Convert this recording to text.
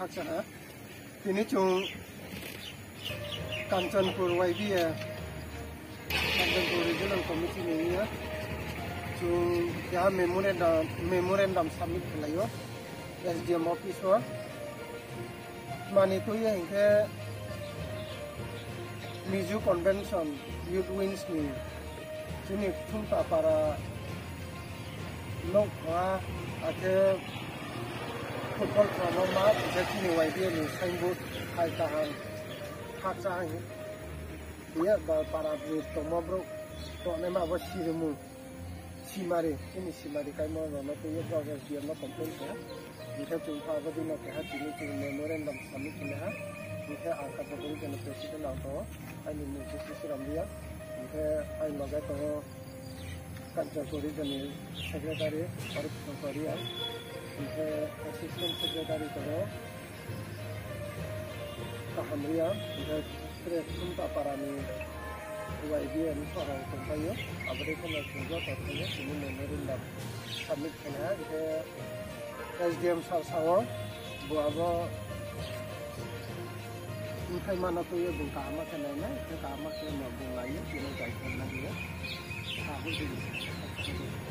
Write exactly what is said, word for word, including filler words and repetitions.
haksa ini cung Kanchanpur Y B A Kanchanpur Regional Committee ni ya cung ya memorandum memorandum submit kelayo S D M office wa mani tu ya hingga Miju Convention Youth Wings ni sini tunta para lok wa ada football trauma jadi ni Y B A ni signboard hai tahan hak sah ini dia para tomo bro to nema apa sirimu simari ini simari kai mau nama tu ya progress dia mau komplain ya kita cuma apa tu nak kehat ini cuma memorandum submit ni ha kita angkat beri dengan presiden atau ini mungkin sesuatu dia kita ini logat tu Kanchanpur Regional Secretary और Secretary kita Assistant Secretary tu Kahamria kita terus para ni Y B A ni orang tumpayo abadi kan juga terus ini memorandum submit kena kita S D M sasawa buat Untai mana tu ya buka amat kena na, kita amat kena buat lagi, kita jangan lagi ya. Aku jadi.